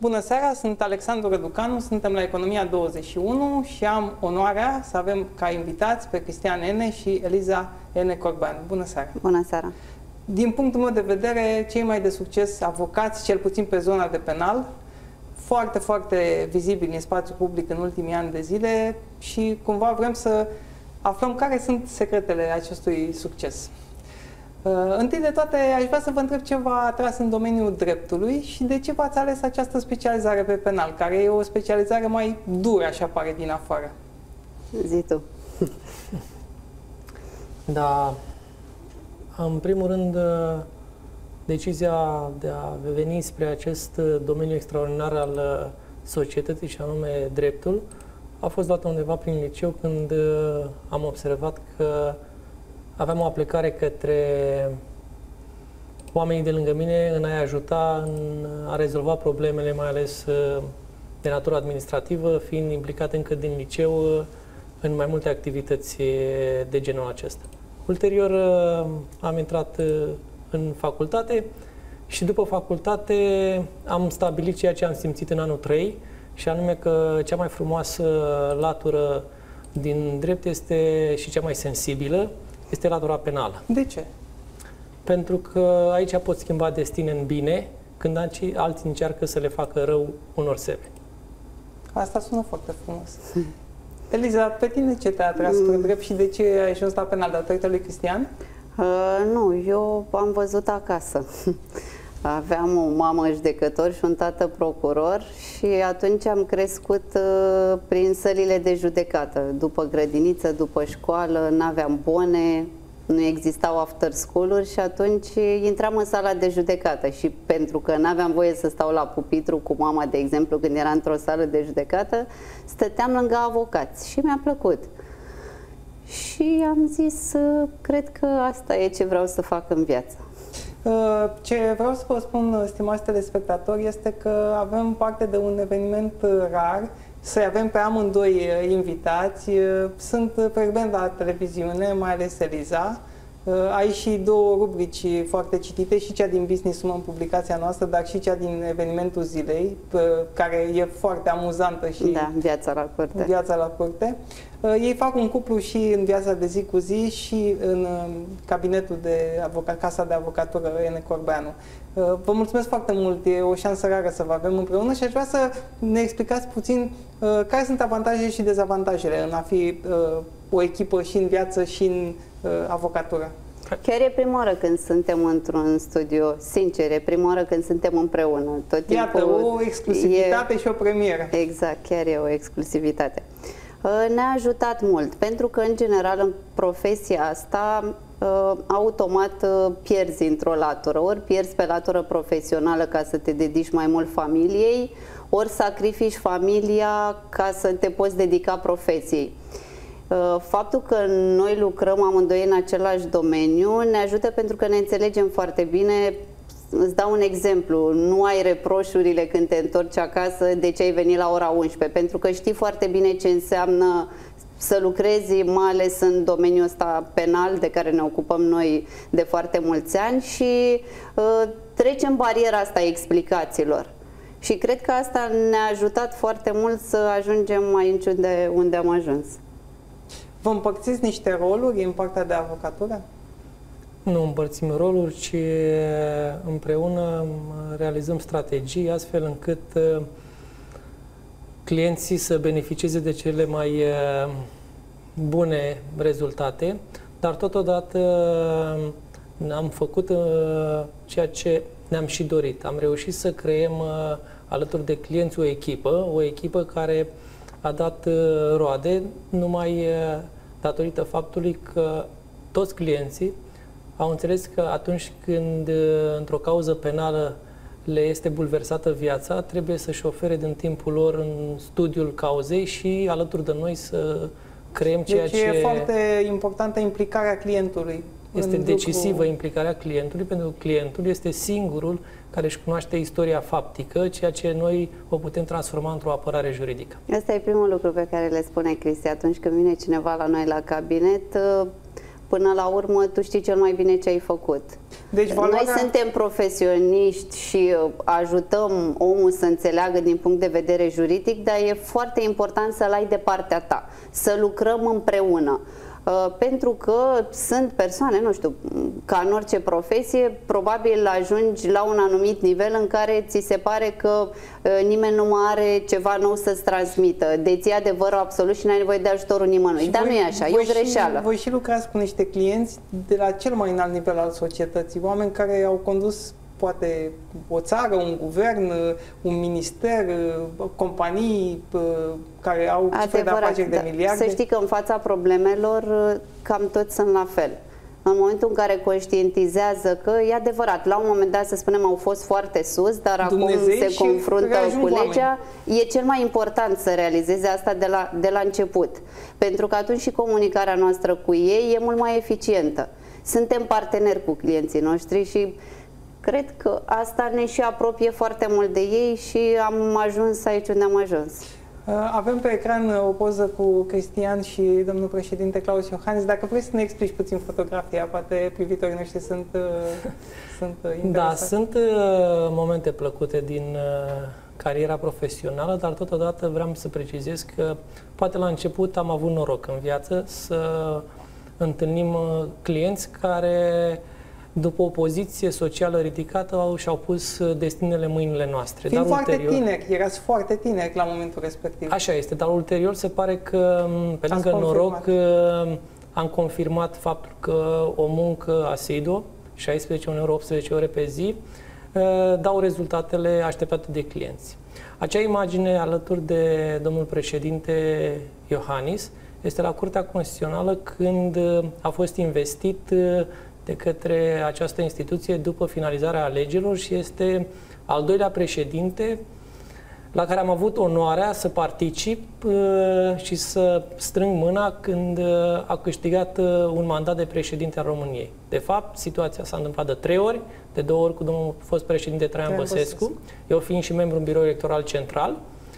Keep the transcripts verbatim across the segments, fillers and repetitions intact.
Bună seara, sunt Alexandru Răducanu, suntem la Economia douăzeci și unu și am onoarea să avem ca invitați pe Cristian Ene și Eliza Ene Corbeanu. Bună seara! Bună seara! Din punctul meu de vedere, cei mai de succes avocați, cel puțin pe zona de penal, foarte, foarte vizibili în spațiul public în ultimii ani de zile și cumva vrem să aflăm care sunt secretele acestui succes. Uh, întâi de toate, aș vrea să vă întreb ce v-a atras în domeniul dreptului și de ce v-ați ales această specializare pe penal, care e o specializare mai dură, așa pare din afară. Zi tu. Da, în primul rând, decizia de a veni spre acest domeniu extraordinar al societății și anume dreptul a fost luată undeva prin liceu când am observat că aveam o aplicare către oamenii de lângă mine în a-i ajuta în a rezolva problemele, mai ales de natură administrativă, fiind implicat încă din liceu în mai multe activități de genul acesta. Ulterior am intrat în facultate și după facultate am stabilit ceea ce am simțit în anul trei, și anume că cea mai frumoasă latură din drept este și cea mai sensibilă este latura penală. De ce? Pentru că aici pot schimba destine în bine când alții încearcă să le facă rău unor semeni. Asta sună foarte frumos. Eliza, pe tine ce te-a atras spre drept și de ce ai ajuns la penal? Datorită lui Cristian? Uh, nu, eu am văzut acasă. Aveam o mamă judecător și un tată procuror și atunci am crescut uh, prin sălile de judecată. După grădiniță, după școală, n-aveam bone, nu existau after school-uri și atunci intram în sala de judecată și pentru că n-aveam voie să stau la pupitru cu mama, de exemplu, când era într-o sală de judecată, stăteam lângă avocați și mi-a plăcut. Și am zis, cred că asta e ce vreau să fac în viață. Ce vreau să vă spun, stimați telespectatori, este că avem parte de un eveniment rar, să avem pe amândoi invitați. Sunt frecvent la televiziune, mai ales Eliza. Ai și două rubrici foarte citite, și cea din Business Woman, publicația noastră, dar și cea din Evenimentul Zilei, care e foarte amuzantă și da, viața la curte. Viața la curte. Ei fac un cuplu și în viața de zi cu zi și în cabinetul de avocat, Casa de Avocatură Ene Corbeanu. Vă mulțumesc foarte mult, e o șansă rară să vă avem împreună și aș vrea să ne explicați puțin care sunt avantajele și dezavantajele în a fi o echipă și în viață și în avocatură. Chiar e prima oară când suntem într-un studio, sincer, e prima oară când suntem împreună. Tot timpul Iată, o exclusivitate e... și o premieră. Exact, chiar e o exclusivitate. Ne-a ajutat mult, pentru că, în general, în profesia asta, automat pierzi într-o latură. Ori pierzi pe latură profesională ca să te dedici mai mult familiei, ori sacrifici familia ca să te poți dedica profesiei. Faptul că noi lucrăm amândoi în același domeniu ne ajută pentru că ne înțelegem foarte bine. Îți dau un exemplu, nu ai reproșurile când te întorci acasă de ce ai venit la ora unsprezece, pentru că știi foarte bine ce înseamnă să lucrezi, mai ales în domeniul ăsta penal de care ne ocupăm noi de foarte mulți ani și uh, trecem bariera asta a explicațiilor. Și cred că asta ne-a ajutat foarte mult să ajungem aici unde, unde am ajuns. Vă împărțiți niște roluri în partea de avocatură? Nu împărțim roluri, ci împreună realizăm strategii astfel încât clienții să beneficieze de cele mai bune rezultate, dar totodată am făcut ceea ce ne-am și dorit. Am reușit să creăm alături de clienți o echipă, o echipă care a dat roade numai datorită faptului că toți clienții au înțeles că atunci când într-o cauză penală le este bulversată viața, trebuie să-și ofere din timpul lor în studiul cauzei și alături de noi să creăm ceea deci ce... Deci e foarte importantă implicarea clientului. Este decisivă lucru... implicarea clientului, pentru că clientul este singurul care își cunoaște istoria faptică, ceea ce noi o putem transforma într-o apărare juridică. Asta e primul lucru pe care le spune Cristi atunci când vine cineva la noi la cabinet. până la urmă tu știi cel mai bine ce ai făcut. Deci, valoarea... Noi suntem profesioniști și ajutăm omul să înțeleagă din punct de vedere juridic, dar e foarte important să-l ai de partea ta, să lucrăm împreună. Pentru că sunt persoane, nu știu, ca în orice profesie, probabil ajungi la un anumit nivel în care ți se pare că nimeni nu mai are ceva nou să-ți transmită. Deții adevărul absolut și n-ai nevoie de ajutorul nimănui. Dar nu e așa, e o greșeală. Voi și lucrați cu niște clienți de la cel mai înalt nivel al societății, oameni care au condus poate o țară, un guvern, un minister, companii care au cifre de afaceri de miliarde. Să știi că în fața problemelor cam toți sunt la fel. În momentul în care conștientizează că e adevărat, la un moment dat, să spunem, au fost foarte sus, dar Dumnezei acum se confruntă cu legea, oameni. E cel mai important să realizeze asta de la, de la început. Pentru că atunci și comunicarea noastră cu ei e mult mai eficientă. Suntem parteneri cu clienții noștri și cred că asta ne și apropie foarte mult de ei și am ajuns aici unde am ajuns. Avem pe ecran o poză cu Cristian și domnul președinte Klaus Iohannis. Dacă vrei să ne explici puțin fotografia, poate privitorii noștri sunt, sunt interesați. Da, sunt momente plăcute din cariera profesională, dar totodată vreau să precizez că poate la început am avut noroc în viață să întâlnim clienți care, după o poziție socială ridicată, au, și-au pus destinele în mâinile noastre. Fiind dar foarte ulterior, tineri, erați foarte tineri la momentul respectiv. Așa este, dar ulterior se pare că, pe lângă noroc, am confirmat faptul că o muncă asiduă, șaisprezece, uneori optsprezece ore pe zi, dau rezultatele așteptate de clienți. Acea imagine alături de domnul președinte Iohannis este la Curtea Constituțională când a fost investit de către această instituție după finalizarea alegerilor și este al doilea președinte la care am avut onoarea să particip uh, și să strâng mâna când uh, a câștigat uh, un mandat de președinte al României. De fapt, situația s-a întâmplat de trei ori, de două ori cu domnul fost președinte Traian Băsescu, eu fiind și membru în Biroul Electoral Central,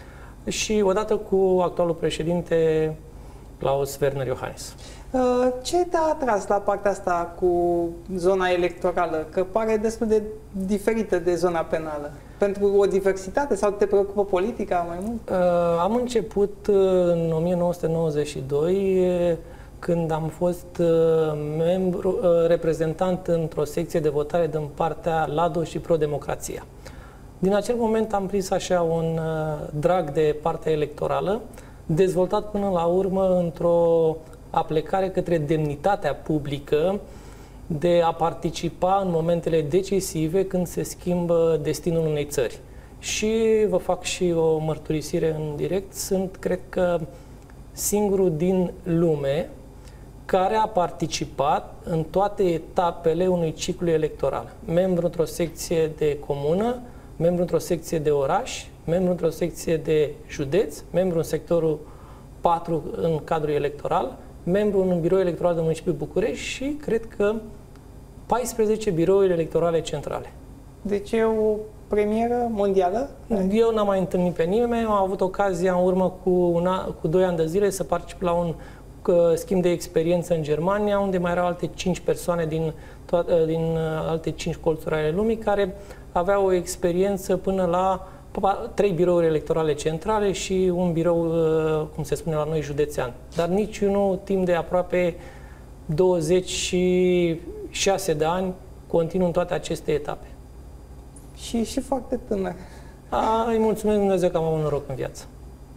și odată cu actualul președinte Klaus Werner Iohannis. Ce te-a atras la partea asta cu zona electorală? Că pare destul de diferită de zona penală. Pentru o diversitate sau te preocupă politica mai mult? Am început în o mie nouă sute nouăzeci și doi, când am fost membru, reprezentant într-o secție de votare din partea Lado și Pro-Democrația. Din acel moment am prins așa un drag de partea electorală, dezvoltat până la urmă într-o aplecare către demnitatea publică de a participa în momentele decisive când se schimbă destinul unei țări. Și vă fac și o mărturisire în direct, sunt, cred că, singurul din lume care a participat în toate etapele unui ciclu electoral. Membru într-o secție de comună, membru într-o secție de oraș, membru într-o secție de județ, membru în sectorul patru în cadrul electoral, membru în Biroul Electoral de Municipiul București și cred că paisprezece birouri electorale centrale. Deci e o premieră mondială? Eu n-am mai întâlnit pe nimeni, am avut ocazia în urmă cu, una, cu doi ani de zile să particip la un uh, schimb de experiență în Germania, unde mai erau alte cinci persoane din, to- din uh, alte cinci colțuri ale lumii care aveau o experiență până la trei birouri electorale centrale și un birou, cum se spune la noi, județean. Dar niciunul timp de aproape douăzeci și șase de ani continuu în toate aceste etape. Și, și foarte tânăr. A, îi mulțumesc Dumnezeu că am avut noroc în viață.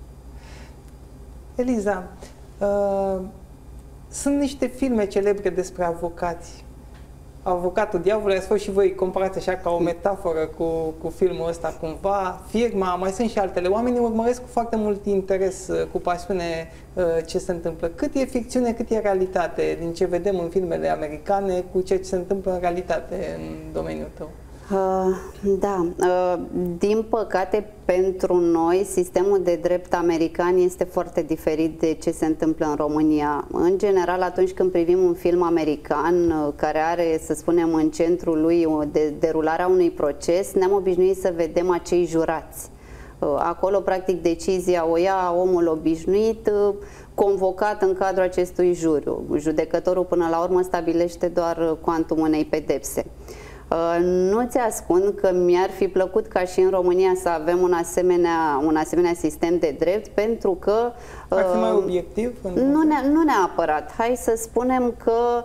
Eliza, uh, sunt niște filme celebre despre avocați. Avocatul diavolului, ați fost și voi comparați așa ca o metaforă cu, cu filmul ăsta cumva, Firma, mai sunt și altele. Oamenii urmăresc cu foarte mult interes, cu pasiune ce se întâmplă. Cât e ficțiune, cât e realitate din ce vedem în filmele americane cu ce se întâmplă în realitate în domeniul tău? Uh, da, uh, din păcate pentru noi sistemul de drept american este foarte diferit de ce se întâmplă în România. În general, atunci când privim un film american uh, care are, să spunem, în centrul lui de derularea unui proces, ne-am obișnuit să vedem acei jurați. Acolo, practic, decizia o ia omul obișnuit, convocat în cadrul acestui juriu. Judecătorul, până la urmă, stabilește doar cuantumul unei pedepse. Nu ți ascund că mi-ar fi plăcut ca și în România să avem un asemenea, un asemenea sistem de drept, pentru că... Ar fi mai obiectiv? Nu, ne, nu neapărat. Hai să spunem că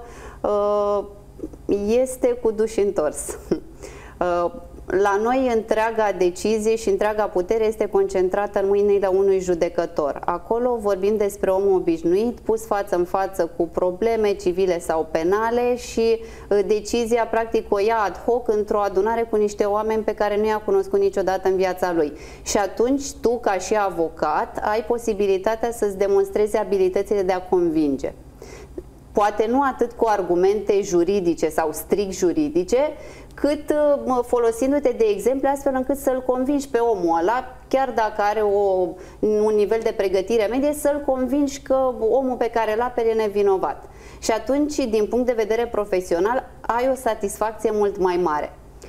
este cu duș întors. La noi întreaga decizie și întreaga putere este concentrată în mâinile unui judecător. Acolo vorbim despre omul obișnuit, pus față în față cu probleme civile sau penale și decizia practic o ia ad hoc într-o adunare cu niște oameni pe care nu i-a cunoscut niciodată în viața lui. Și atunci tu, ca și avocat, ai posibilitatea să-ți demonstrezi abilitățile de a convinge. Poate nu atât cu argumente juridice sau strict juridice, cât folosindu-te de exemple astfel încât să-l convingi pe omul ăla, chiar dacă are o, un nivel de pregătire medie, să-l convingi că omul pe care îl aperi e nevinovat. Și atunci, din punct de vedere profesional, ai o satisfacție mult mai mare.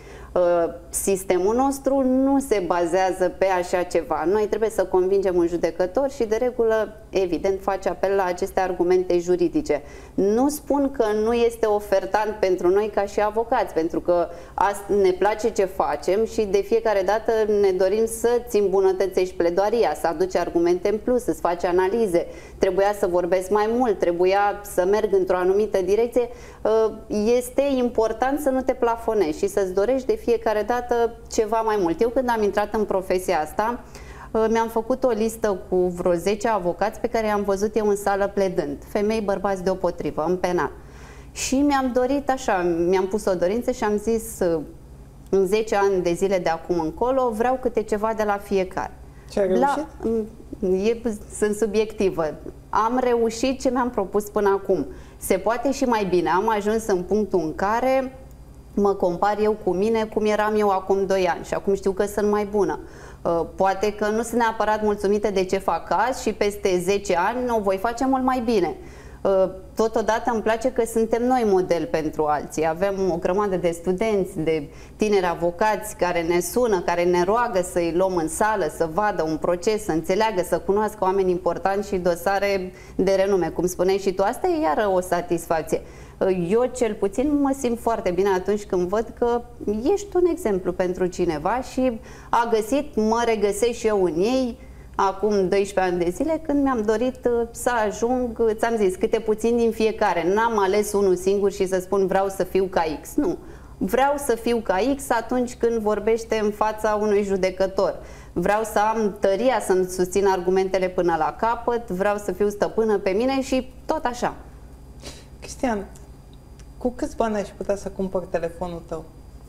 Sistemul nostru nu se bazează pe așa ceva. Noi trebuie să convingem un judecător și, de regulă, evident, face apel la aceste argumente juridice. Nu spun că nu este ofertant pentru noi ca și avocați, pentru că ne place ce facem și de fiecare dată ne dorim să-ți îmbunătățești pledoaria, să aduci argumente în plus, să-ți faci analize. Trebuia să vorbesc mai mult, trebuia să merg într-o anumită direcție. Este important să nu te plafonezi și să-ți dorești de fiecare dată ceva mai mult. Eu, când am intrat în profesia asta, mi-am făcut o listă cu vreo zece avocați pe care i-am văzut eu în sală pledând, femei, bărbați deopotrivă, în penal. Și mi-am dorit așa, mi-am pus o dorință și am zis, în zece ani de zile de acum încolo, vreau câte ceva de la fiecare. Ce ai reușit? La, e, sunt subiectivă. Am reușit ce mi-am propus până acum. Se poate și mai bine. Am ajuns în punctul în care mă compar eu cu mine cum eram eu acum doi ani și acum știu că sunt mai bună. Poate că nu sunt neapărat mulțumită de ce fac azi și peste zece ani o voi face mult mai bine. Totodată îmi place că suntem noi model pentru alții. Avem o grămadă de studenți, de tineri avocați care ne sună, care ne roagă să-i luăm în sală, să vadă un proces, să înțeleagă, să cunoască oameni importanți și dosare de renume. Cum spuneai și tu, asta e iară o satisfacție. Eu cel puțin mă simt foarte bine atunci când văd că ești un exemplu pentru cineva și a găsit, mă regăsesc și eu în ei, acum doisprezece ani de zile, când mi-am dorit să ajung, ți-am zis, câte puțin din fiecare. N-am ales unul singur și să spun vreau să fiu ca X. Nu. Vreau să fiu ca X atunci când vorbește în fața unui judecător. Vreau să am tăria să-mi susțin argumentele până la capăt, vreau să fiu stăpână pe mine și tot așa. Cristian, cu câți bani aș putea să cumpăr telefonul tău?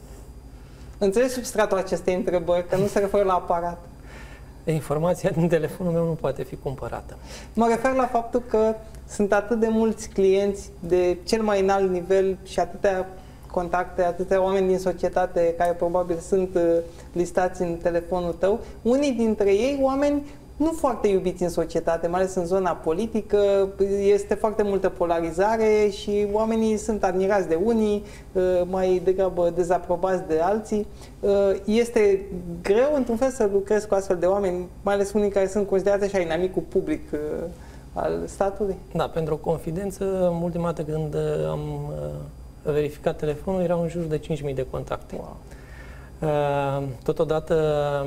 Înțelegi substratul acestei întrebări, că nu se referă la aparat. Informația din telefonul meu nu poate fi cumpărată. Mă refer la faptul că sunt atât de mulți clienți de cel mai înalt nivel și atâtea contacte, atâtea oameni din societate care probabil sunt listați în telefonul tău. Unii dintre ei, oameni nu foarte iubiți în societate, mai ales în zona politică, este foarte multă polarizare și oamenii sunt admirați de unii, mai degrabă dezaprobați de alții. Este greu, într-un fel, să lucrezi cu astfel de oameni, mai ales unii care sunt considerați așa inamicul public al statului? Da, pentru o confidență, ultima dată când am verificat telefonul, erau în jur de cinci mii de contacte. Wow. Totodată,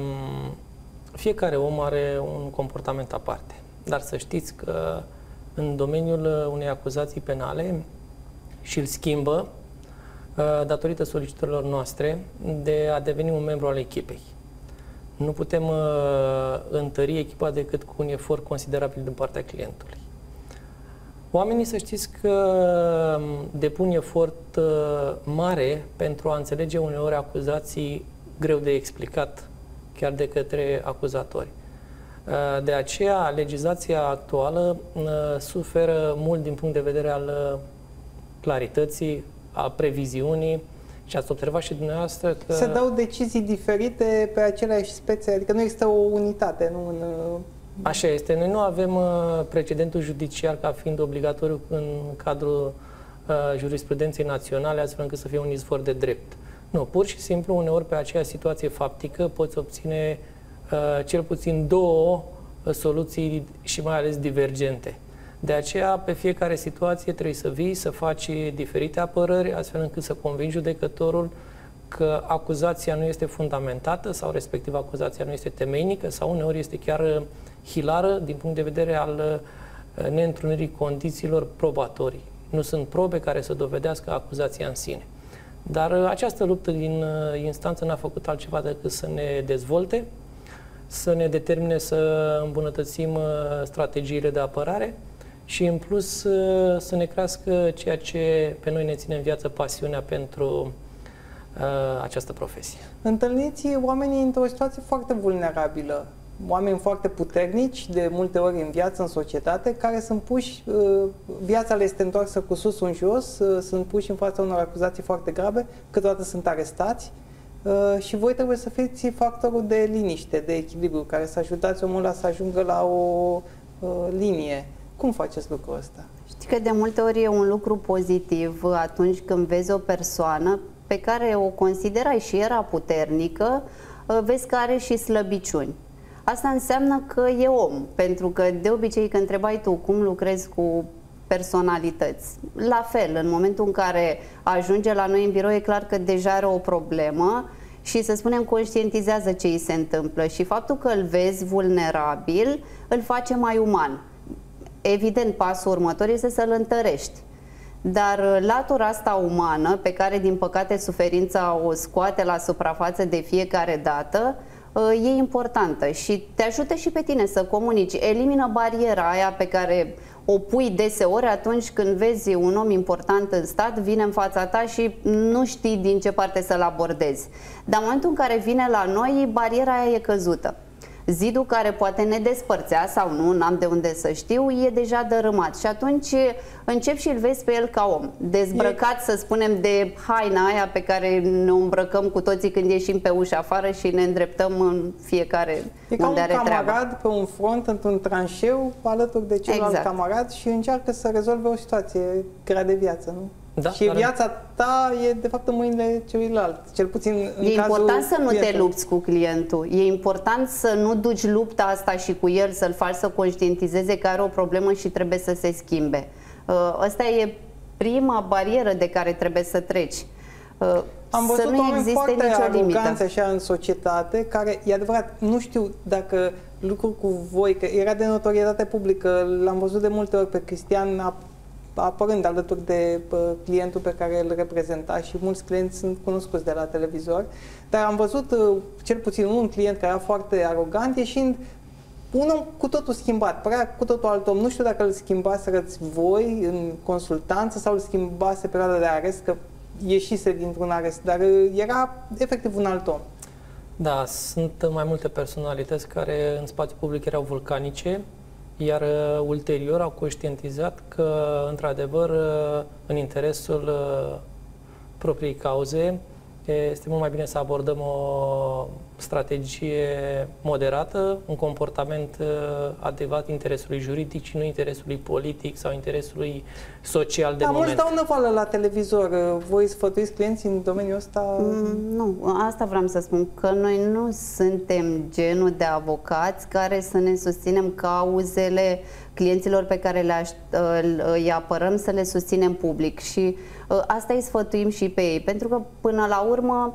fiecare om are un comportament aparte, dar să știți că în domeniul unei acuzații penale și îl schimbă datorită solicitărilor noastre de a deveni un membru al echipei. Nu putem întări echipa decât cu un efort considerabil din partea clientului. Oamenii, să știți că depun efort mare pentru a înțelege uneori acuzații greu de explicat chiar de către acuzatori. De aceea, legislația actuală suferă mult din punct de vedere al clarității, a previziunii și ați observat și dumneavoastră că... Se dau decizii diferite pe aceleași spețe, adică nu există o unitate, nu în... Așa este. Noi nu avem precedentul judiciar ca fiind obligatoriu în cadrul jurisprudenței naționale, astfel încât să fie un izvor de drept. Nu, pur și simplu, uneori pe aceea situație faptică poți obține cel puțin două soluții și mai ales divergente. De aceea, pe fiecare situație trebuie să vii, să faci diferite apărări, astfel încât să convingi judecătorul că acuzația nu este fundamentată sau respectiv acuzația nu este temeinică sau uneori este chiar hilară din punct de vedere al neîntrunirii condițiilor probatorii. Nu sunt probe care să dovedească acuzația în sine. Dar această luptă din instanță n-a făcut altceva decât să ne dezvolte, să ne determine să îmbunătățim strategiile de apărare și, în plus, să ne crească ceea ce pe noi ne ține în viață, pasiunea pentru uh, această profesie. Întâlniți oamenii într-o situație foarte vulnerabilă, oameni foarte puternici, de multe ori în viață, în societate, care sunt puși, uh, viața le este întoarsă cu sus în jos, uh, sunt puși în fața unor acuzații foarte grave, câteodată sunt arestați. Uh, și voi trebuie să fiți factorul de liniște, de echilibru, care să ajutați omul ăla să ajungă la o uh, linie. Cum faceți lucrul ăsta? Știi că de multe ori e un lucru pozitiv atunci când vezi o persoană pe care o considerai și era puternică, uh, vezi că are și slăbiciuni. Asta înseamnă că e om, pentru că de obicei când întrebai tu cum lucrezi cu personalități, la fel, în momentul în care ajunge la noi în birou, e clar că deja are o problemă și, să spunem, conștientizează ce îi se întâmplă și faptul că îl vezi vulnerabil îl face mai uman. Evident, pasul următor este să-l întărești. Dar latura asta umană, pe care din păcate suferința o scoate la suprafață de fiecare dată, e importantă și te ajută și pe tine să comunici. Elimină bariera aia pe care o pui deseori atunci când vezi un om important în stat, vine în fața ta și nu știi din ce parte să-l abordezi. Dar în momentul în care vine la noi, bariera aia e căzută. Zidul care poate ne despărțea sau nu, n-am de unde să știu, e deja dărâmat și atunci începi și îl vezi pe el ca om, dezbrăcat, e... să spunem, de haina aia pe care ne îmbrăcăm cu toții când ieșim pe ușa afară și ne îndreptăm în fiecare e unde are treaba. E ca un camarad pe un front, într-un tranșeu, alături de celălalt exact. camarad și încearcă să rezolve o situație grea de viață, nu? Da, și viața ta e de fapt în mâinile celuilalt, cel puțin în E important să nu clientului. te lupți cu clientul, e important să nu duci lupta asta și cu el, să-l faci să conștientizeze că are o problemă și trebuie să se schimbe. Asta e prima barieră de care trebuie să treci. Am văzut să nu oameni existe foarte nicio limită. aroganți așa în societate, care, e adevărat, nu știu dacă lucrul cu voi, că era de notorietate publică, l-am văzut de multe ori pe Cristian apărând alături de uh, clientul pe care îl reprezenta și mulți clienți sunt cunoscuți de la televizor, dar am văzut uh, cel puțin un client care era foarte arogant ieșind un om cu totul schimbat, părea cu totul alt om. Nu știu dacă îl schimbaserăți voi în consultanță sau îl schimbase perioada de arest, că ieșise dintr-un arest, dar uh, era efectiv un alt om. Da, sunt mai multe personalități care în spațiul public erau vulcanice, iar uh, ulterior au conștientizat că, într-adevăr, uh, în interesul uh, propriei cauze, este mult mai bine să abordăm o strategie moderată, un comportament uh, adecvat interesului juridic și nu interesului politic sau interesului social de da, moment. mulți dau năvală la televizor. Voi sfătuiți clienții în domeniul ăsta? Mm, nu, asta vreau să spun, că noi nu suntem genul de avocați care să ne susținem cauzele clienților pe care le îi apărăm, să le susținem public și asta îi sfătuim și pe ei, pentru că până la urmă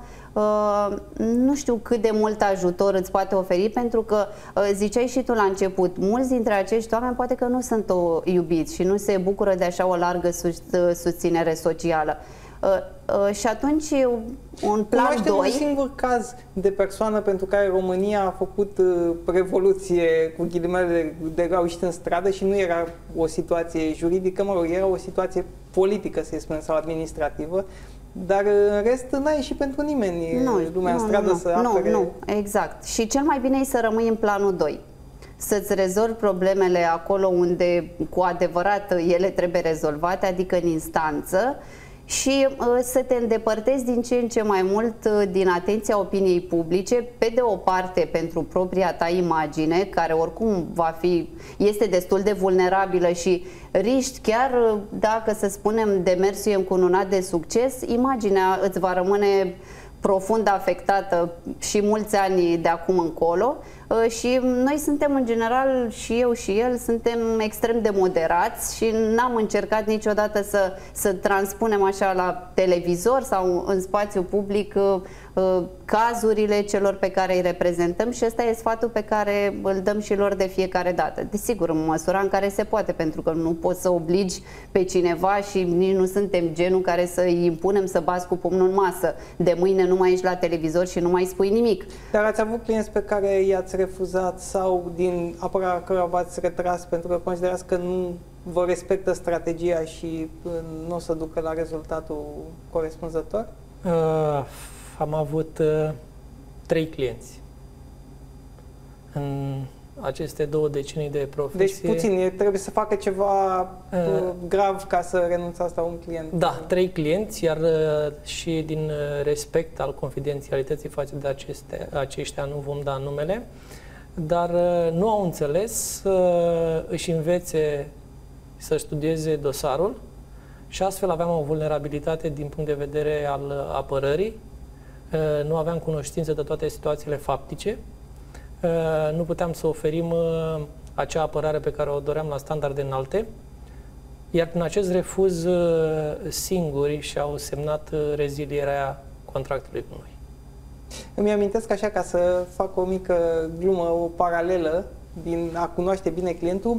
nu știu cât de mult ajutor îți poate oferi, pentru că ziceai și tu la început, mulți dintre acești oameni poate că nu sunt iubiți și nu se bucură de așa o largă susținere socială. Și atunci un plan Cunoaștem doi... un singur caz de persoană pentru care România a făcut revoluție cu ghilimele de raușit în stradă și nu era o situație juridică, mă rog, era o situație politică, să-i spunem, sau administrativă, dar în rest n-a ieșit pentru nimeni nu, lumea nu, în stradă nu, să apere. Nu, nu, exact. Și cel mai bine e să rămâi în planul doi. Să-ți rezolvi problemele acolo unde cu adevărat ele trebuie rezolvate, adică în instanță, și uh, să te îndepărtezi din ce în ce mai mult uh, din atenția opiniei publice, pe de o parte pentru propria ta imagine, care oricum va fi, este destul de vulnerabilă și riști chiar uh, dacă, să spunem, demersul e încununat de succes, imaginea îți va rămâne profund afectată și mulți ani de acum încolo, Și noi suntem în general, și eu și el, suntem extrem de moderați și n-am încercat niciodată să, să transpunem așa la televizor sau în spațiu public cazurile celor pe care îi reprezentăm și ăsta e sfatul pe care îl dăm și lor de fiecare dată. Desigur, în măsura în care se poate, pentru că nu poți să obligi pe cineva și nici nu suntem genul care să îi impunem să bați cu pumnul în masă. De mâine nu mai ești la televizor și nu mai spui nimic. Dar ați avut clienți pe care i-ați refuzat sau din apărarea cărora v-ați retras pentru că considerați că nu vă respectă strategia și nu o să ducă la rezultatul corespunzător? Uh, am avut uh, trei clienți în aceste două decenii de profesie. Deci puțin, trebuie să facă ceva uh, grav ca să renunțați la un client. Da, trei clienți, iar uh, și din respect al confidențialității față de aceste, aceștia nu vom da numele, dar uh, nu au înțeles să își învețe să studieze dosarul și astfel aveam o vulnerabilitate din punct de vedere al apărării. Nu aveam cunoștință de toate situațiile faptice, nu puteam să oferim acea apărare pe care o doream la standarde înalte, iar prin acest refuz singuri și-au semnat rezilierea contractului cu noi. Îmi amintesc așa, ca să fac o mică glumă, o paralelă din a cunoaște bine clientul,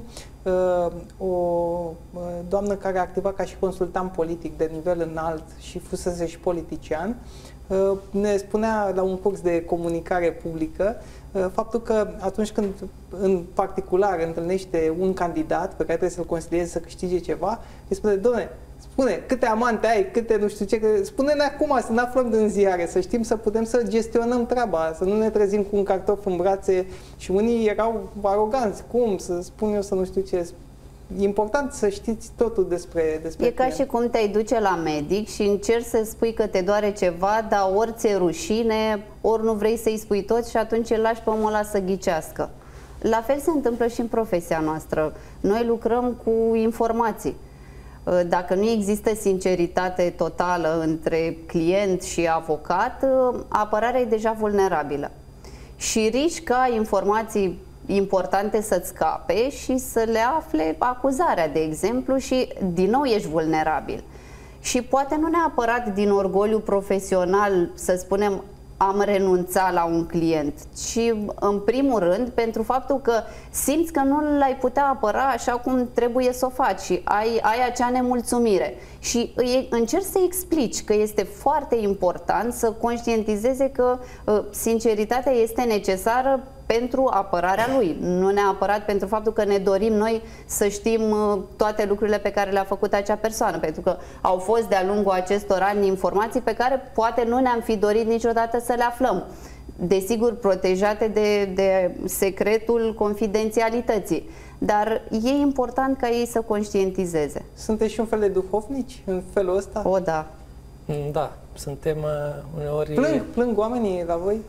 o doamnă care activa ca și consultant politic de nivel înalt și fusese și politician, ne spunea la un curs de comunicare publică faptul că atunci când în particular întâlnește un candidat pe care trebuie să-l consilieze să câștige ceva, îi spune: doamne, spune câte amante ai, câte nu știu ce, spune-ne acum să ne aflăm din ziare, să știm să putem să gestionăm treaba, să nu ne trezim cu un cartof în brațe. Și unii erau aroganți, cum să spun eu să nu știu ce. E important să știți totul despre, despre E ca și cum te-ai duce la medic și încerci să spui că te doare ceva, dar ori ți-e rușine, ori nu vrei să-i spui tot și atunci îl lași pe omul ăla să ghicească. La fel se întâmplă și în profesia noastră. Noi lucrăm cu informații. Dacă nu există sinceritate totală între client și avocat, apărarea e deja vulnerabilă. Și riști ca informații importante să-ți scape și să le afle acuzarea, de exemplu, și din nou ești vulnerabil. Și poate nu neapărat din orgoliu profesional, să spunem, am renunțat la un client, ci în primul rând pentru faptul că simți că nu l-ai putea apăra așa cum trebuie să o faci și ai, ai acea nemulțumire și îi încerci să explici că este foarte important să conștientizeze că uh, sinceritatea este necesară pentru apărarea lui, nu neapărat pentru faptul că ne dorim noi să știm toate lucrurile pe care le-a făcut acea persoană, pentru că au fost de-a lungul acestor ani informații pe care poate nu ne-am fi dorit niciodată să le aflăm, desigur protejate de, de secretul confidențialității, dar e important ca ei să conștientizeze. Sunteți și un fel de duhovnici în felul ăsta? O, da. Da, suntem uneori... Plâng, plâng oamenii la voi?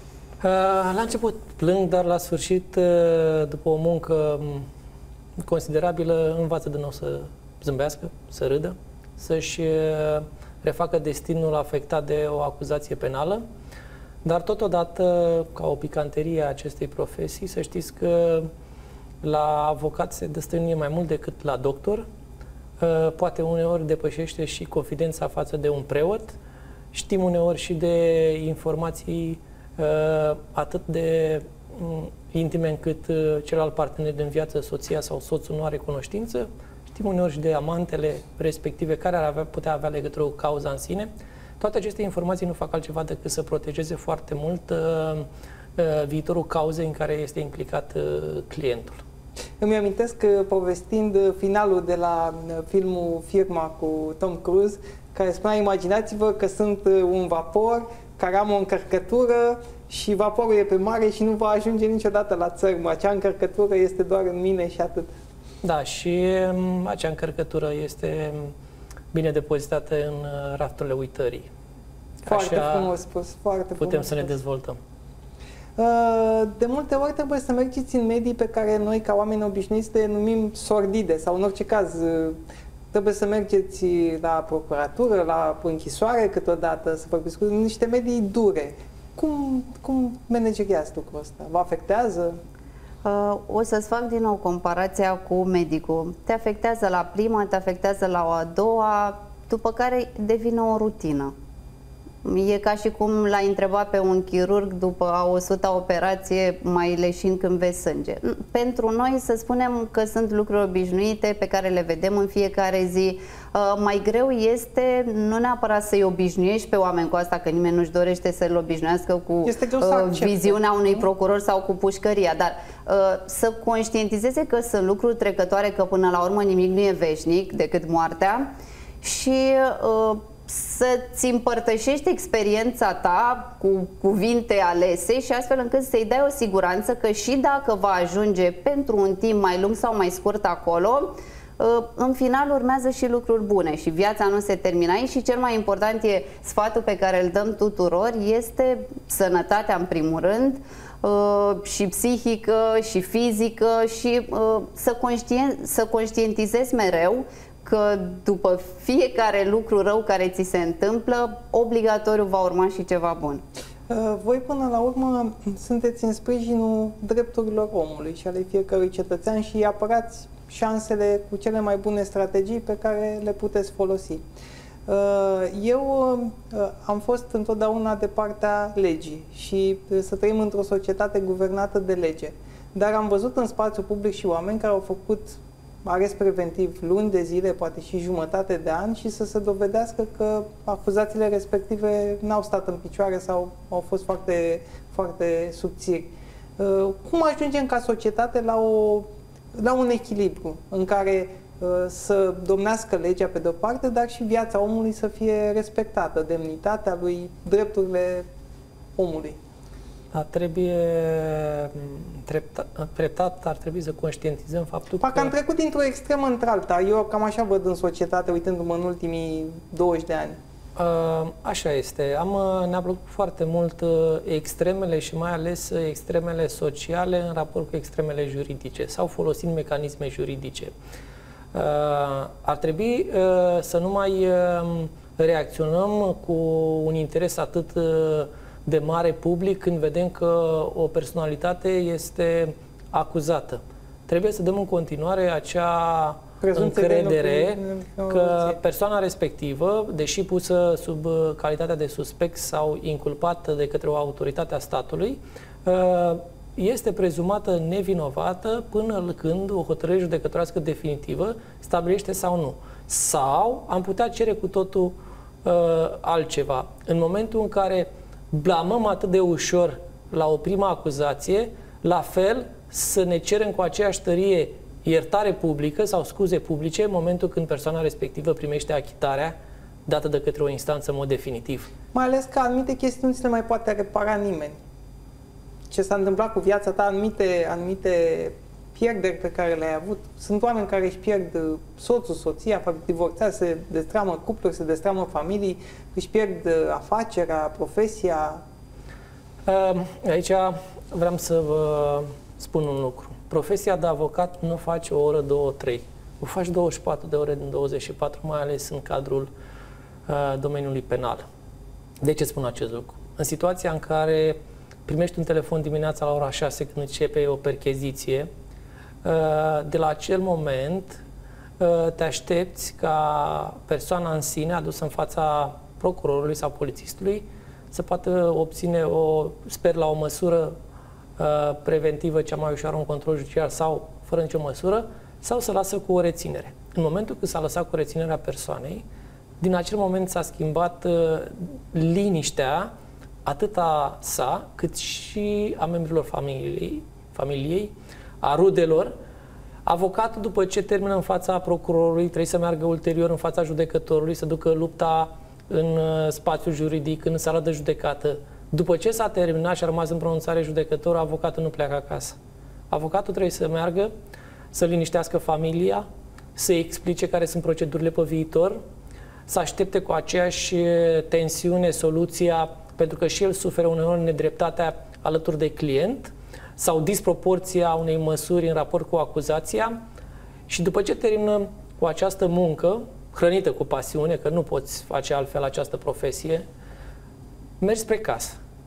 La început plâng, dar la sfârșit, după o muncă considerabilă, învață din nou să zâmbească, să râdă, să-și refacă destinul afectat de o acuzație penală. Dar totodată, ca o picanterie a acestei profesii, să știți că la avocat se destăinuie mai mult decât la doctor. Poate uneori depășește și confidența față de un preot. Știm uneori și de informații atât de intime încât celălalt partener din viață, soția sau soțul, nu are cunoștință. Știm uneori și de amantele respective care ar avea, putea avea legătură cu cauza în sine. Toate aceste informații nu fac altceva decât să protejeze foarte mult uh, uh, viitorul cauzei în care este implicat uh, clientul. Îmi amintesc că, povestind finalul de la filmul Firma cu Tom Cruise, care spunea: imaginați-vă că sunt un vapor care am o încărcătură și vaporul e pe mare și nu va ajunge niciodată la țărmă. Acea încărcătură este doar în mine și atât. Da, și acea încărcătură este bine depozitată în rafturile uitării. Foarte Așa frumos spus, foarte putem frumos să ne spus. dezvoltăm. De multe ori trebuie să mergeți în medii pe care noi, ca oameni obișnuiți, le numim sordide, sau în orice caz trebuie să mergeți la procuratură, la închisoare câteodată, să vorbiți cu niște medii dure. Cum, cum manageriați lucrul ăsta? Vă afectează? O să-ți fac din nou comparația cu medicul. Te afectează la prima, te afectează la o a doua, după care devine o rutină. E ca și cum l-ai întrebat pe un chirurg după a o suta operație, mai leșin când vezi sânge. Pentru noi să spunem că sunt lucruri obișnuite pe care le vedem în fiecare zi. Mai greu este nu neapărat să-i obișnuiești pe oameni cu asta, că nimeni nu-și dorește să-l obișnuiască cu viziunea unui procuror sau cu pușcăria, dar să conștientizeze că sunt lucruri trecătoare, că până la urmă nimic nu e veșnic decât moartea și să-ți împărtășești experiența ta cu cuvinte alese și astfel încât să-i dai o siguranță că și dacă va ajunge pentru un timp mai lung sau mai scurt acolo, în final urmează și lucruri bune și viața nu se termină aici și cel mai important e sfatul pe care îl dăm tuturor este sănătatea în primul rând, și psihică și fizică și să, conștien, să conștientizezi mereu că după fiecare lucru rău care ți se întâmplă, obligatoriu va urma și ceva bun. Voi până la urmă sunteți în sprijinul drepturilor omului și ale fiecărui cetățean și apărați șansele cu cele mai bune strategii pe care le puteți folosi. Eu am fost întotdeauna de partea legii și să trăim într-o societate guvernată de lege. Dar am văzut în spațiu public și oameni care au făcut arest preventiv luni de zile, poate și jumătate de an și să se dovedească că acuzațiile respective n-au stat în picioare sau au fost foarte, foarte subțiri. Cum ajungem ca societate la, o, la un echilibru în care să domnească legea pe de-o parte, dar și viața omului să fie respectată, demnitatea lui, drepturile omului? Da, trebuie treptat, treptat, ar trebui să conștientizăm faptul Parcă că... am trecut dintr-o extremă într-alta. Eu cam așa văd în societate, uitându-mă în ultimii douăzeci de ani. Așa este. Am, ne-a plăcut foarte mult extremele și mai ales extremele sociale în raport cu extremele juridice sau folosind mecanisme juridice. Ar trebui să nu mai reacționăm cu un interes atât de mare public când vedem că o personalitate este acuzată. Trebuie să dăm în continuare acea prezumție încredere că persoana respectivă, deși pusă sub calitatea de suspect sau inculpată de către o autoritate a statului, este prezumată nevinovată până când o hotărâre judecătorească definitivă stabilește sau nu. Sau am putea cere cu totul uh, altceva. În momentul în care blamăm atât de ușor la o primă acuzație, la fel să ne cerem cu aceeași tărie iertare publică sau scuze publice în momentul când persoana respectivă primește achitarea dată de către o instanță în mod definitiv. Mai ales că anumite chestiuni nu se mai poate repara nimeni. Ce s-a întâmplat cu viața ta, anumite, anumite pierderi pe care le-ai avut. Sunt oameni care își pierd soțul, soția, divorțează, se destramă cupluri, se destramă familii, își pierd afacerea, profesia. Aici vreau să vă spun un lucru. Profesia de avocat nu faci o oră, două, trei. O faci douăzeci și patru de ore din douăzeci și patru, mai ales în cadrul uh, domeniului penal. De ce spun acest lucru? În situația în care primești un telefon dimineața la ora șase când începe o percheziție, de la acel moment te aștepți ca persoana în sine adusă în fața procurorului sau polițistului să poată obține, o, sper, la o măsură preventivă cea mai ușoară, un control judiciar sau fără nicio măsură, sau să lasă cu o reținere. În momentul când s-a lăsat cu reținerea persoanei, din acel moment s-a schimbat liniștea atât a sa, cât și a membrilor familiei, familiei, a rudelor. Avocatul, după ce termină în fața procurorului, trebuie să meargă ulterior în fața judecătorului, să ducă lupta în spațiul juridic, în sala de judecată. După ce s-a terminat și a rămas în pronunțare judecătorul, avocatul nu pleacă acasă. Avocatul trebuie să meargă, să liniștească familia, să explice care sunt procedurile pe viitor, să aștepte cu aceeași tensiune soluția, pentru că și el suferă uneori nedreptatea alături de client sau disproporția unei măsuri în raport cu acuzația și după ce termină cu această muncă, hrănită cu pasiune, că nu poți face altfel această profesie, mergi spre casă.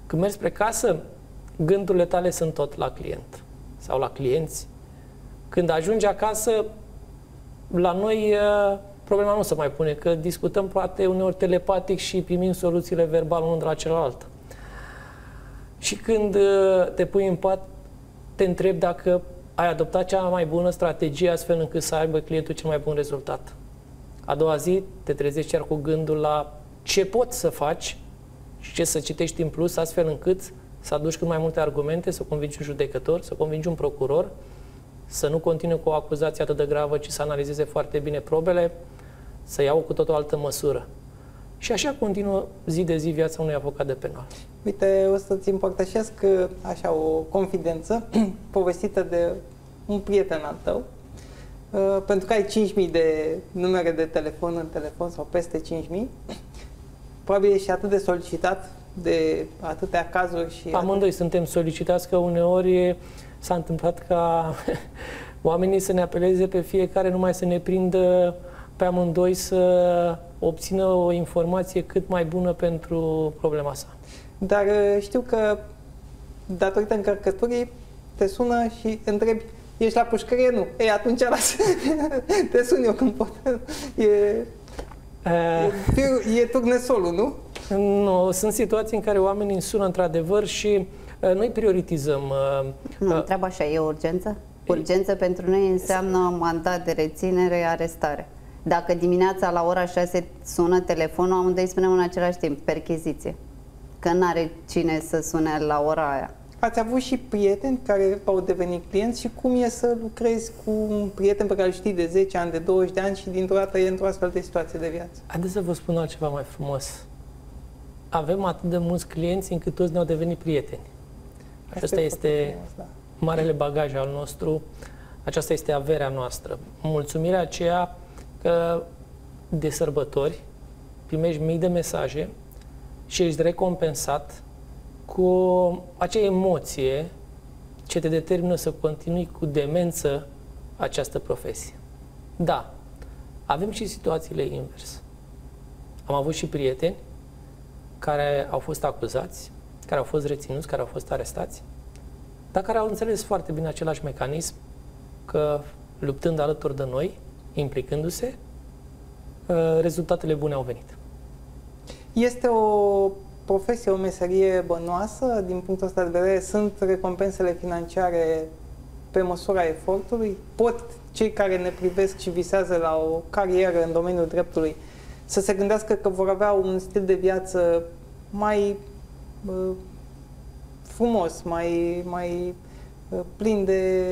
Când mergi spre casă, gândurile tale sunt tot la client sau la clienți. Când ajungi acasă, la noi problema nu se mai pune, că discutăm poate uneori telepatic și primim soluțiile verbal unul de la celălalt. Și când te pui în pat, te întrebi dacă ai adoptat cea mai bună strategie astfel încât să aibă clientul cel mai bun rezultat. A doua zi te trezești chiar cu gândul la ce poți să faci și ce să citești în plus astfel încât să aduci cât mai multe argumente, să convingi un judecător, să convingi un procuror, să nu continue cu o acuzație atât de gravă, ci să analizeze foarte bine probele, să iau cu tot o altă măsură. Și așa continuă zi de zi viața unui avocat de penal. Uite, o să-ți împărtășesc așa o confidență povestită de un prieten al tău. Uh, pentru că ai cinci mii de numere de telefon în telefon sau peste cinci mii, probabil ești atât de solicitat de atâtea cazuri și... Amândoi atât... suntem solicitați, că uneori s-a întâmplat ca oamenii să ne apeleze pe fiecare, numai să ne prindă pe amândoi să obțină o informație cât mai bună pentru problema sa. Dar știu că, datorită încărcăturii, te sună și întrebi: ești la pușcărie? Nu. Ei, atunci las. Te sun eu când pot. E, e, e turnesolul, nu? Nu, sunt situații în care oamenii îmi sună într-adevăr și uh, noi prioritizăm. Uh, nu, întreabă așa, e urgență? Urgență e... pentru noi înseamnă mandat de reținere, arestare. Dacă dimineața la ora șase sună telefonul, amândoi spunem în același timp, percheziție. Că n-are cine să sune la ora aia. Ați avut și prieteni care au devenit clienți și cum e să lucrezi cu un prieten pe care îl știi de zece ani, de douăzeci de ani și dintr-o dată e într-o astfel de situație de viață? Haideți să vă spun altceva mai frumos. Avem atât de mulți clienți încât toți ne-au devenit prieteni. Acesta este frumos, da. Marele bagaj al nostru, aceasta este averea noastră. Mulțumirea aceea că de sărbători primești mii de mesaje și ești recompensat cu acea emoție ce te determină să continui cu demență această profesie. Da, avem și situațiile invers. Am avut și prieteni care au fost acuzați, care au fost reținuți, care au fost arestați, dar care au înțeles foarte bine același mecanism, că luptând alături de noi, implicându-se, rezultatele bune au venit. Este o profesie, o meserie bănoasă, din punctul ăsta de vedere? Sunt recompensele financiare pe măsura efortului? Pot cei care ne privesc și visează la o carieră în domeniul dreptului să se gândească că vor avea un stil de viață mai uh, frumos, mai, mai uh, plin de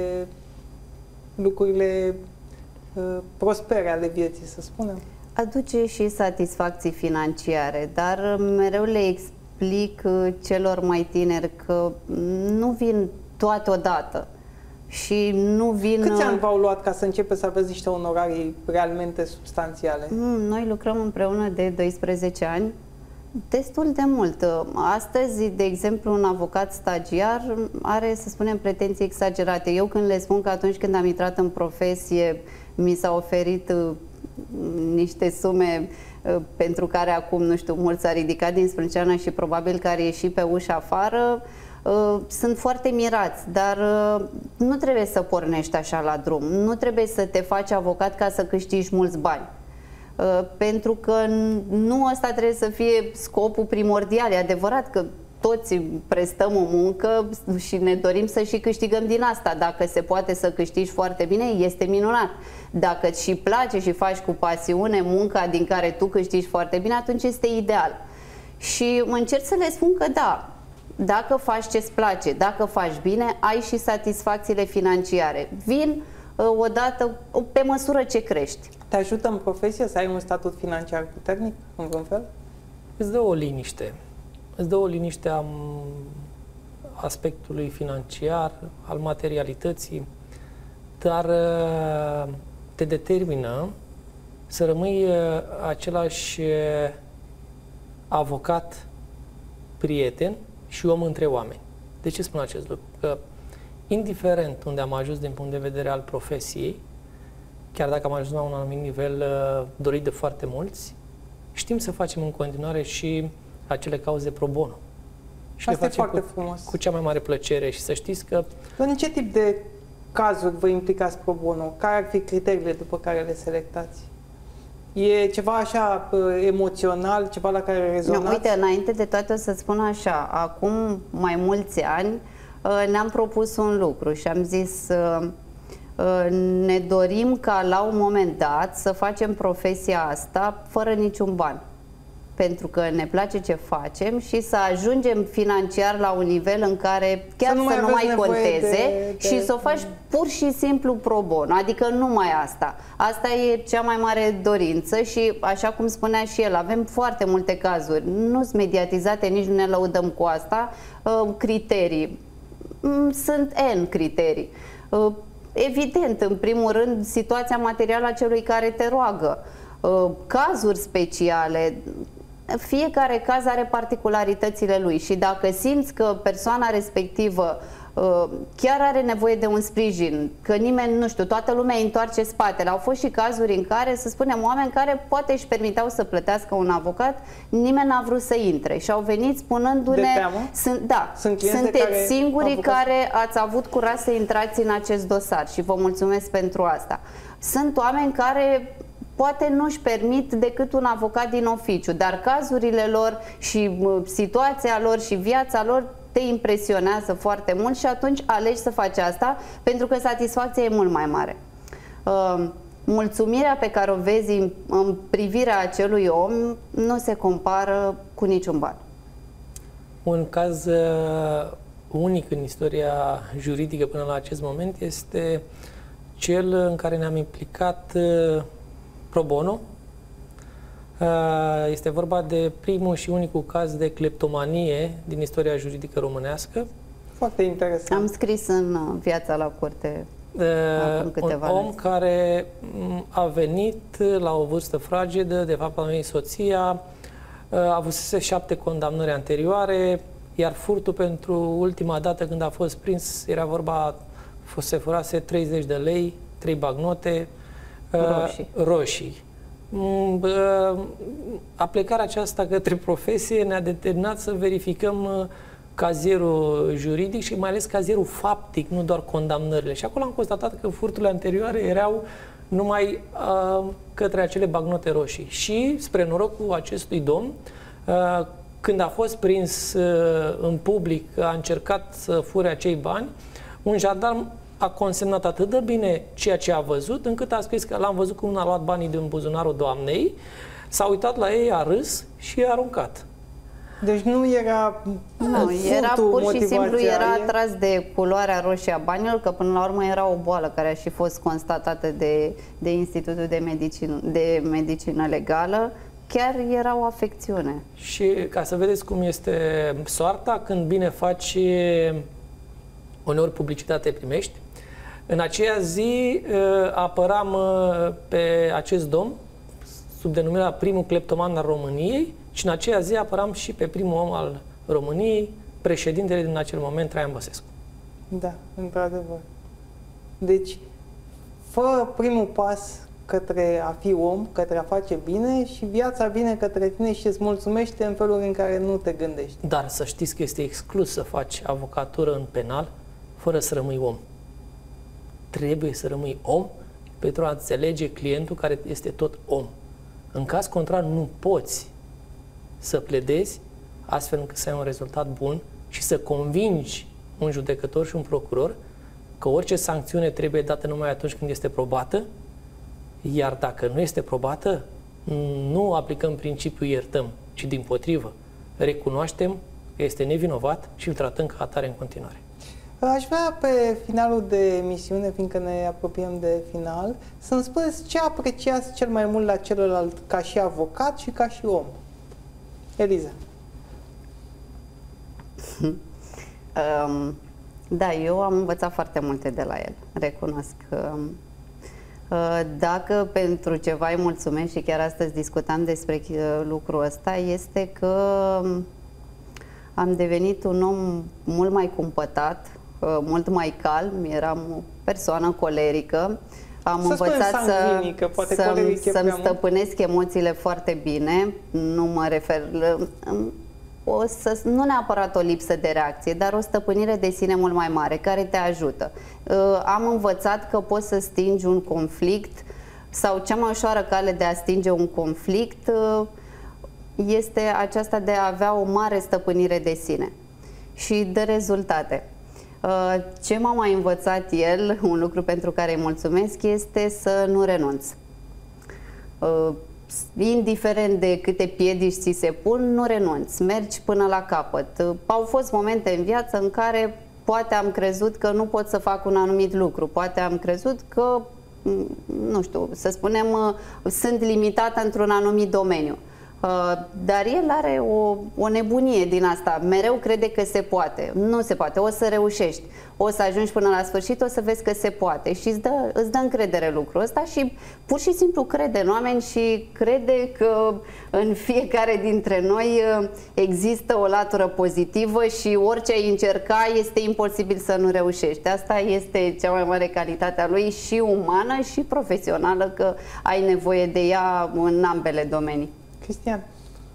lucrurile uh, prospere ale vieții, să spunem? Aduce și satisfacții financiare, dar mereu le explic celor mai tineri că nu vin toate odată și nu vin... Câți ani v-au luat ca să începeți să aveți niște onorarii realmente substanțiale? Noi lucrăm împreună de doisprezece ani, destul de mult. Astăzi, de exemplu, un avocat stagiar are, să spunem, pretenții exagerate. Eu când le spun că atunci când am intrat în profesie mi s-a oferit niște sume pentru care acum, nu știu, mulți s-a ridicat din sprânceană și probabil că ar ieși pe ușa afară, sunt foarte mirați, dar nu trebuie să pornești așa la drum. Nu trebuie să te faci avocat ca să câștigi mulți bani. Pentru că nu ăsta trebuie să fie scopul primordial. E adevărat că toți prestăm o muncă și ne dorim să și câștigăm din asta. Dacă se poate să câștigi foarte bine, este minunat. Dacă îți și place și faci cu pasiune munca din care tu câștigi foarte bine, atunci este ideal. Și încerc să le spun că da, dacă faci ce-ți place, dacă faci bine, ai și satisfacțiile financiare. Vin odată pe măsură ce crești. Te ajută în profesie să ai un statut financiar puternic, în vreun fel? Îți dă o liniște. Îți dă o liniște a aspectului financiar, al materialității, dar te determină să rămâi același avocat, prieten și om între oameni. De ce spun acest lucru? Că indiferent unde am ajuns din punct de vedere al profesiei, chiar dacă am ajuns la un anumit nivel dorit de foarte mulți, știm să facem în continuare și acele cauze pro bono. și Asta le facem foarte cu, frumos. cu cea mai mare plăcere și să știți că... În ce tip de cazuri vă implicați pro bono? Care ar fi criteriile după care le selectați? E ceva așa emoțional, ceva la care rezonați? No, uite, înainte de toate o să spun așa, acum mai mulți ani ne-am propus un lucru și am zis ne dorim ca la un moment dat să facem profesia asta fără niciun ban. Pentru că ne place ce facem și să ajungem financiar la un nivel în care chiar să nu mai, să nu mai conteze de, de... și să o faci pur și simplu pro bono, adică numai asta. Asta e cea mai mare dorință și, așa cum spunea și el, avem foarte multe cazuri, nu sunt mediatizate, nici nu ne lăudăm cu asta, criterii. Sunt N criterii. Evident, în primul rând, situația materială a celui care te roagă, cazuri speciale. Fiecare caz are particularitățile lui și dacă simți că persoana respectivă chiar are nevoie de un sprijin, că nimeni, nu știu, toată lumea îi întoarce spatele. Au fost și cazuri în care, să spunem, oameni care poate își permiteau să plătească un avocat, nimeni n-a vrut să intre și au venit spunându-ne, sunt, da, sunt sunteți care singurii care ați avut curaj să intrați în acest dosar și vă mulțumesc pentru asta. Sunt oameni care poate nu își permit decât un avocat din oficiu, dar cazurile lor și situația lor și viața lor te impresionează foarte mult și atunci alegi să faci asta pentru că satisfacția e mult mai mare. Uh, mulțumirea pe care o vezi în, în privirea acelui om nu se compară cu niciun ban. Un caz uh, unic în istoria juridică până la acest moment este cel în care ne-am implicat uh, pro bono. Este vorba de primul și unicul caz de cleptomanie din istoria juridică românească. Foarte interesant. Am scris în Viața la Curte acum câteva Un om luni. care a venit la o vârstă fragedă, de fapt a venit soția, a avut șapte condamnări anterioare, iar furtul pentru ultima dată când a fost prins era vorba, se furase treizeci de lei, trei bagnote roșii. roșii. Aplicarea aceasta către profesie ne-a determinat să verificăm cazierul juridic și mai ales cazierul faptic, nu doar condamnările. Și acolo am constatat că furturile anterioare erau numai uh, către acele bagnote roșii. Și, spre norocul acestui domn, uh, când a fost prins uh, în public, a încercat să fure acei bani, un jandarm a consemnat atât de bine ceea ce a văzut, încât a scris că l-am văzut cum a luat banii din buzunarul doamnei, s-a uitat la ei, a râs și i-a aruncat. Deci nu era Nu, era pur și simplu era atras de culoarea roșie a banilor, că până la urmă era o boală care a și fost constatată de, de Institutul de Medicină, de Medicină Legală. Chiar era o afecțiune. Și ca să vedeți cum este soarta, când bine faci, uneori publicitate primești. În aceea zi apăram pe acest domn sub denumirea primul cleptoman al României și în aceea zi apăram și pe primul om al României, președintele din acel moment, Traian Băsescu. Da, într-adevăr. Deci, fă primul pas către a fi om, către a face bine și viața vine către tine și îți mulțumește în felul în care nu te gândești. Dar să știți că este exclus să faci avocatură în penal fără să rămâi om. Trebuie să rămâi om pentru a înțelege clientul care este tot om. În caz contrar, nu poți să pledezi astfel încât să ai un rezultat bun și să convingi un judecător și un procuror că orice sancțiune trebuie dată numai atunci când este probată, iar dacă nu este probată, nu aplicăm principiul iertăm, ci dimpotrivă, recunoaștem că este nevinovat și îl tratăm ca atare în continuare. Aș vrea pe finalul de emisiune, fiindcă ne apropiem de final, să-mi spuneți ce apreciați cel mai mult la celălalt ca și avocat și ca și om. Eliza. Um, da, eu am învățat foarte multe de la el, recunosc. Um, Dacă pentru ceva îi mulțumesc, și chiar astăzi discutam despre lucrul ăsta, este că am devenit un om mult mai cumpătat, mult mai calm, eram o persoană colerică, am să învățat să, să, să-mi stăpânesc emoțiile foarte bine, nu mă refer, o să, nu neapărat o lipsă de reacție, dar o stăpânire de sine mult mai mare, care te ajută. Am învățat că poți să stingi un conflict sau cea mai ușoară cale de a stinge un conflict este aceasta de a avea o mare stăpânire de sine și de rezultate. Ce m-a mai învățat el, un lucru pentru care îi mulțumesc, este să nu renunț. Indiferent de câte piedici ți se pun, nu renunți, mergi până la capăt. Au fost momente în viață în care poate am crezut că nu pot să fac un anumit lucru, poate am crezut că, nu știu, să spunem, sunt limitată într-un anumit domeniu. Dar el are o, o nebunie din asta, mereu crede că se poate. Nu se poate, o să reușești, o să ajungi până la sfârșit, o să vezi că se poate și îți dă, îți dă încredere lucrul ăsta și pur și simplu crede în oameni și crede că în fiecare dintre noi există o latură pozitivă și orice ai încerca este imposibil să nu reușești. Asta este cea mai mare calitate a lui, și umană și profesională, că ai nevoie de ea în ambele domenii. Cristian.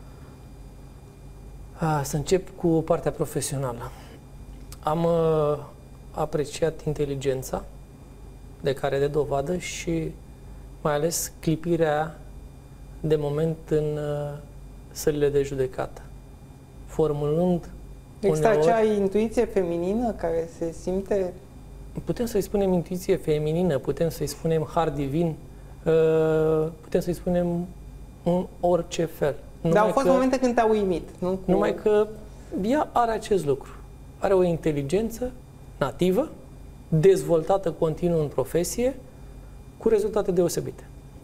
A, să încep cu partea profesională. Am uh, apreciat inteligența de care de dovadă și mai ales clipirea de moment în uh, sălile de judecată, formulând Există uneori, acea intuiție feminină care se simte? Putem să-i spunem intuiție feminină, putem să-i spunem har divin, uh, putem să-i spunem în orice fel. Numai Dar au fost că, momente când te-a uimit, nu? Cu... Numai că ea are acest lucru. Are o inteligență nativă, dezvoltată continuu în profesie, cu rezultate deosebite.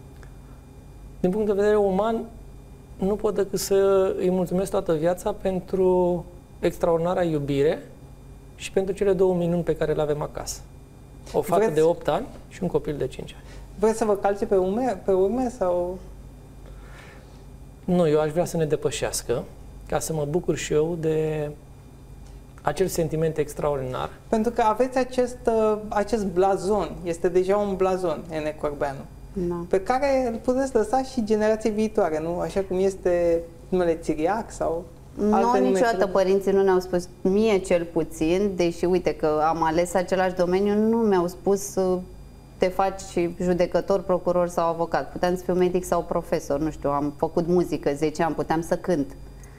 Din punct de vedere uman, nu pot decât să îi mulțumesc toată viața pentru extraordinara iubire și pentru cele două minuni pe care le avem acasă. O fată Vreți... de opt ani și un copil de cinci ani. Vreți să vă calce pe urme, pe urme sau... Nu, eu aș vrea să ne depășească, ca să mă bucur și eu de acel sentiment extraordinar. Pentru că aveți acest, acest blazon, este deja un blazon, Ene Corbeanu, no. pe care îl puteți lăsa și generații viitoare, nu? Așa cum este numele Țiriac sau... Nu, niciodată părinții nu ne-au spus, mie cel puțin, deși uite că am ales același domeniu, nu mi-au spus... te faci judecător, procuror sau avocat. Puteam să fiu medic sau profesor, nu știu, am făcut muzică zece ani, puteam să cânt.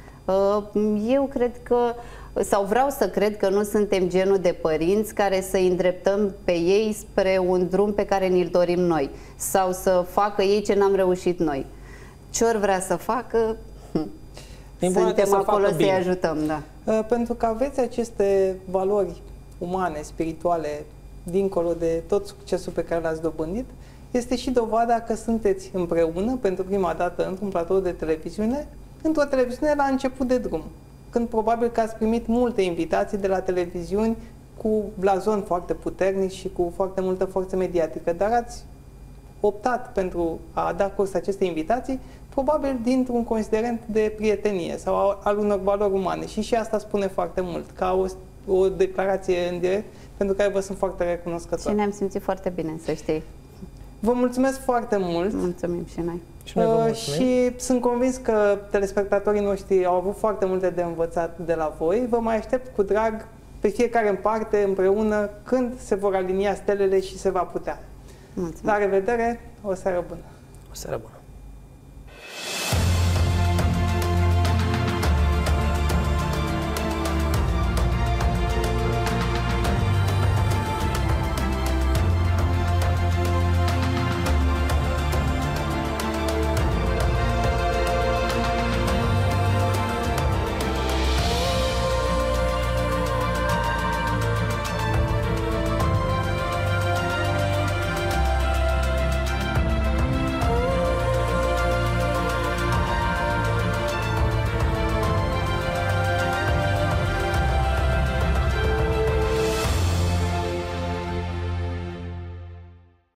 Eu cred că, sau vreau să cred că nu suntem genul de părinți care să îi îndreptăm pe ei spre un drum pe care ni-l dorim noi sau să facă ei ce n-am reușit noi. Ce-or vrea să facă, suntem acolo să-i ajutăm. Da. Pentru că aveți aceste valori umane, spirituale, dincolo de tot succesul pe care l-ați dobândit, este și dovada că sunteți împreună pentru prima dată într-un platou de televiziune, într-o televiziune la început de drum, când probabil că ați primit multe invitații de la televiziuni cu blazon foarte puternic și cu foarte multă forță mediatică, dar ați optat pentru a da curs acestei invitații, probabil dintr-un considerent de prietenie sau al unor valori umane. Și și asta spune foarte mult, ca o, o declarație în direct, pentru care vă sunt foarte recunoscător. Și ne-am simțit foarte bine, să știi. Vă mulțumesc foarte mult. Mulțumim și noi. Și, noi vă mulțumim. Și sunt convins că telespectatorii noștri au avut foarte multe de învățat de la voi. Vă mai aștept cu drag pe fiecare în parte, împreună, când se vor alinia stelele și se va putea. Mulțumim. La revedere, o seară bună. O seară bună.